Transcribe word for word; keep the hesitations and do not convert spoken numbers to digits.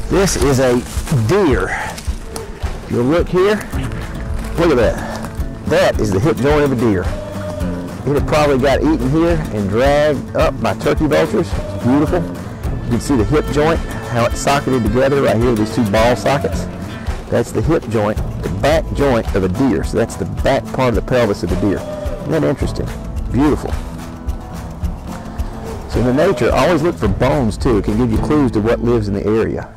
This is a deer. You'll look here. Look at that. That is the hip joint of a deer. It had probably got eaten here and dragged up by turkey vultures. It's beautiful. You can see the hip joint, how it's socketed together right here, these two ball sockets. That's the hip joint, the back joint of a deer. So that's the back part of the pelvis of the deer. Isn't that interesting? Beautiful. So in the nature, always look for bones too. It can give you clues to what lives in the area.